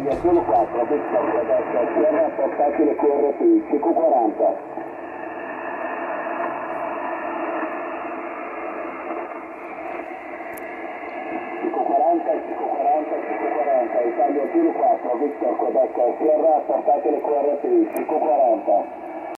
Italia solo 4, Victor Quebec, Sierra, portatile QRP, CQ40. CQ40, Italia solo 4, Victor Quebec, Sierra, portatile QRP, CQ40.